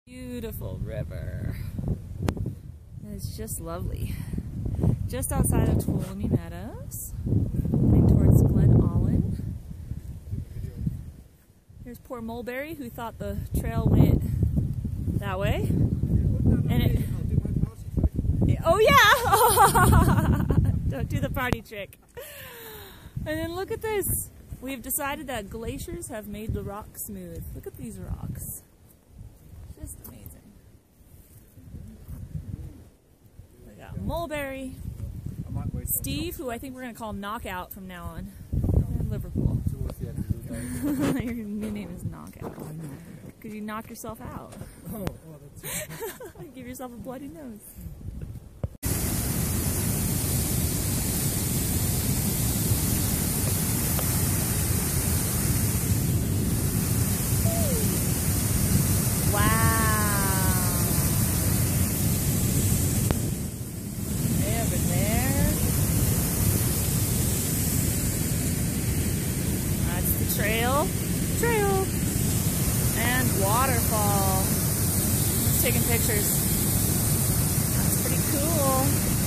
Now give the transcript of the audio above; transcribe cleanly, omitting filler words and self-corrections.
Beautiful river. It's just lovely. Just outside of Tuolumne Meadows, heading towards Glen Allen. Here's poor Mulberry, who thought the trail went that way. And it, oh yeah! Don't do the party trick. And then look at this. We've decided that glaciers have made the rock smooth. Look at these rocks. Just amazing. We got Mulberry, Steve, who I think we're going to call Knockout from now on, and Liverpool. Your new name is Knockout. Because you knock yourself out. Oh, that's give yourself a bloody nose. Trail and waterfall. Just taking pictures. That's pretty cool.